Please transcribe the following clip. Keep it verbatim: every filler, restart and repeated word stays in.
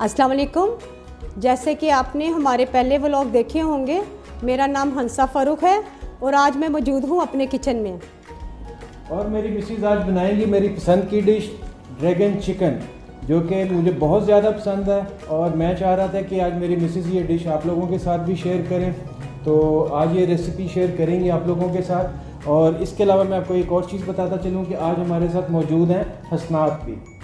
अस्सलाम वालेकुम। जैसे कि आपने हमारे पहले व्लॉग देखे होंगे, मेरा नाम हंसा फ़ारूक है और आज मैं मौजूद हूँ अपने किचन में। और मेरी मिसेज़ आज बनाएंगी मेरी पसंद की डिश ड्रैगन चिकन, जो कि मुझे बहुत ज़्यादा पसंद है और मैं चाह रहा था कि आज मेरी मिसेज़ ये डिश आप लोगों के साथ भी शेयर करें। तो आज ये रेसिपी शेयर करेंगे आप लोगों के साथ। और इसके अलावा मैं आपको एक और चीज़ बताता चलूँ कि आज हमारे साथ मौजूद हैं हसनात भी।